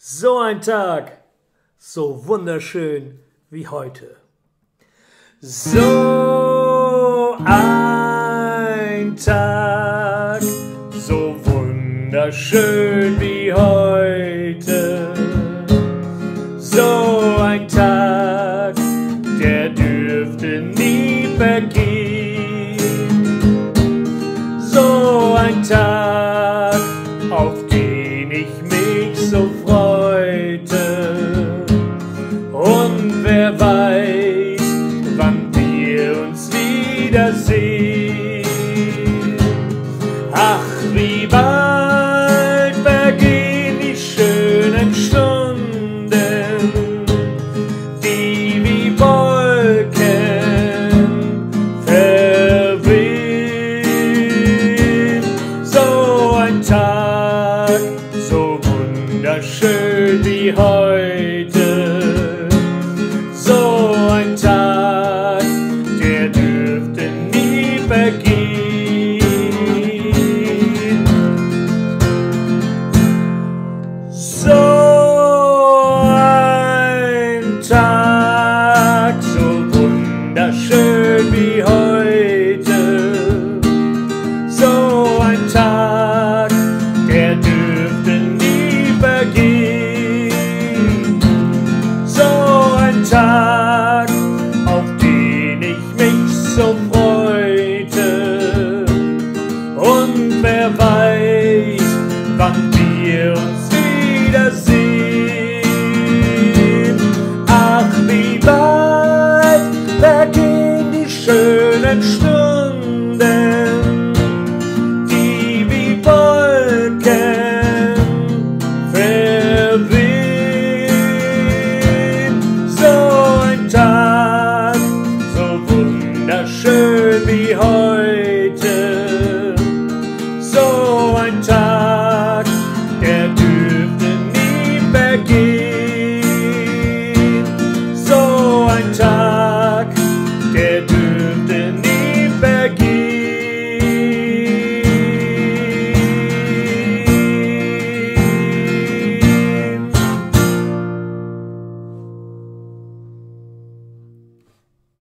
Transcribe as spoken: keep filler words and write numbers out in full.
So ein Tag, so wunderschön wie heute. So ein Tag, so wunderschön wie heute. So ein Tag, der dürfte nie vergehen. So ein Tag, auf den ich mich so freute. Und wer weiß, wann wir uns wiedersehen. Ach, wie bald vergehen die schönen Stunden, die wie Wolken verwehen. So ein Tag, so wunderschön wie heute. So ein Tag, der dürfte nie vergehen. So ein Tag, so wunderschön wie heute. So ein Tag, der dürfte nie vergehen. So ein Tag, auf den ich mich so freute. Und wer weiß, wann wir uns wiedersehen. Ach, wie bald vergehen die schönen Stunden, die wie Wolken verwehen. So ein Tag, so wunderschön wie heute.